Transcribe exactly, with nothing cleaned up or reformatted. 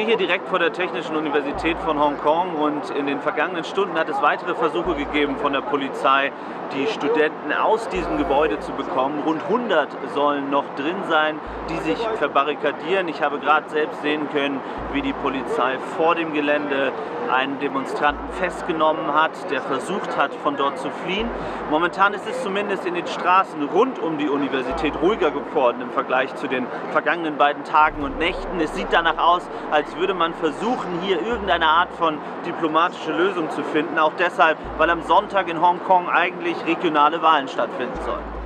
hier direkt vor der Technischen Universität von Hongkong und in den vergangenen Stunden hat es weitere Versuche gegeben von der Polizei, die Studenten aus diesem Gebäude zu bekommen. Rund hundert sollen noch drin sein, die sich verbarrikadieren. Ich habe gerade selbst sehen können, wie die Polizei vor dem Gelände einen Demonstranten festgenommen hat, der versucht hat, von dort zu fliehen. Momentan ist es zumindest in den Straßen rund um die Universität ruhiger geworden im Vergleich zu den vergangenen beiden Tagen und Nächten. Es sieht danach aus, als würde man versuchen, hier irgendeine Art von diplomatische Lösung zu finden. Auch deshalb, weil am Sonntag in Hongkong eigentlich regionale Wahlen stattfinden sollen.